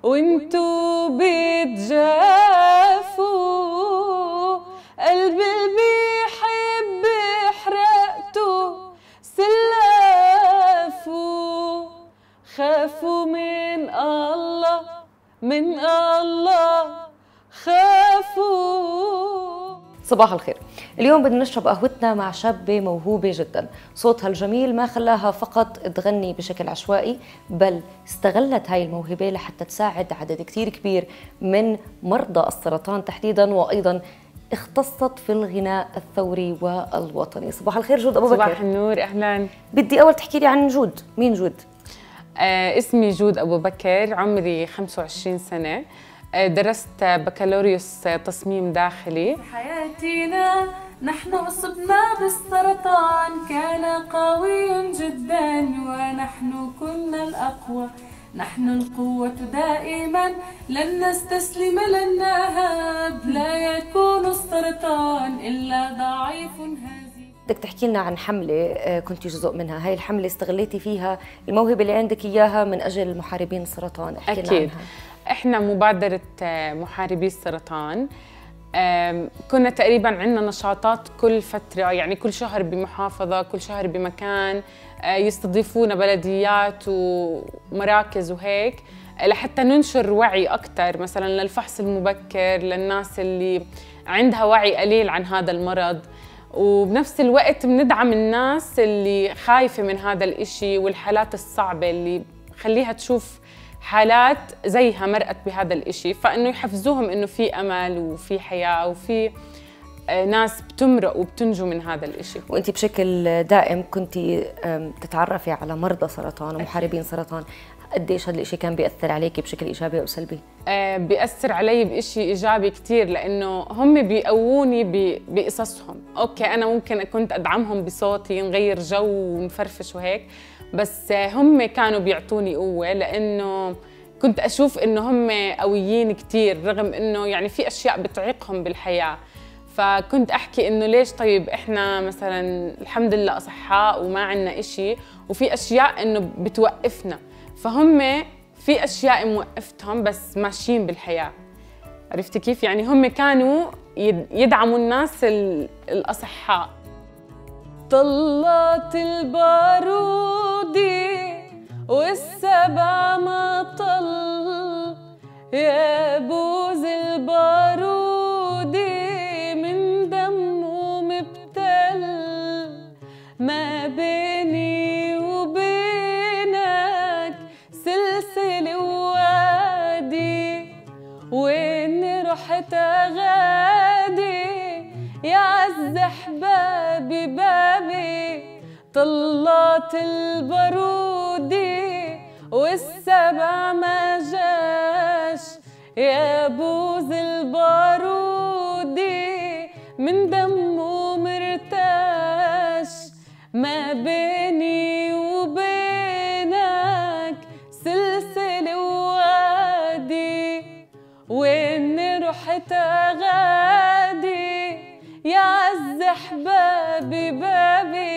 وانتو بتجافوا، قلبي اللي بيحب حرقته سلافوا، خافوا من الله، من الله خافوا. صباح الخير. اليوم بدنا نشرب قهوتنا مع شابة موهوبة جدا، صوتها الجميل ما خلاها فقط تغني بشكل عشوائي، بل استغلت هاي الموهبة لحتى تساعد عدد كتير كبير من مرضى السرطان تحديدا، وأيضا اختصت في الغناء الثوري والوطني. صباح الخير جود أبو بكر. صباح النور، أهلا. بدي أول تحكي لي عن جود، مين جود؟ اسمي جود أبو بكر، عمري 25 سنة، درست بكالوريوس تصميم داخلي. حياتنا نحن أصبنا بالسرطان، كان قوي جدا ونحن كنا الأقوى، نحن القوة دائما لن نستسلم لن نهاب، لا يكون السرطان إلا ضعيف هزيل. بدك تحكي لنا عن حملة كنت جزء منها، هاي الحملة استغليتي فيها الموهبة اللي عندك إياها من أجل محاربين السرطان، احكي لنا عنها. احنا مبادرة محاربي السرطان، كنا تقريبا عندنا نشاطات كل فترة، يعني كل شهر بمحافظة، كل شهر بمكان، يستضيفونا بلديات ومراكز وهيك، لحتى ننشر وعي أكثر، مثلا للفحص المبكر للناس اللي عندها وعي قليل عن هذا المرض، وبنفس الوقت بندعم الناس اللي خايفة من هذا الإشي والحالات الصعبة اللي خليها تشوف حالات زيها مرقت بهذا الإشي، فإنه يحفزوهم إنه في أمل وفي حياة وفي ناس بتمرق وبتنجو من هذا الإشي. وأنت بشكل دائم كنتي تتعرفي على مرضى سرطان ومحاربين سرطان، قديش هذا الإشي كان بيأثر عليكي بشكل إيجابي أو سلبي؟ بيأثر علي بإشي إيجابي كتير، لأنه هم بيقووني بقصصهم. أوكي أنا ممكن كنت أدعمهم بصوتي، نغير جو ونفرفش وهيك، بس هم كانوا بيعطوني قوة، لأنه كنت أشوف إنه هم قويين كتير رغم إنه يعني في أشياء بتعيقهم بالحياة. فكنت أحكي إنه ليش طيب إحنا مثلا الحمد لله أصحاء وما عنا إشي، وفي أشياء إنه بتوقفنا، فهم في أشياء موقفتهم بس ماشيين بالحياة. عرفتي كيف؟ يعني هم كانوا يدعموا الناس الأصحاء. طلات البارودي والسبع ما طل، يا بوز البارودي من دمه مبتل، ما بيني وبينك سلسلة ووادي، وين رحت أغادي يا عز أحبابي بابي، طلات البارودي والسبع ما جاش، يا بوز البارودي من دمه مرتاش، ما بيني وبينك سلسلة ووادي، وين رحت أغادي يا عز أحبابي بابي.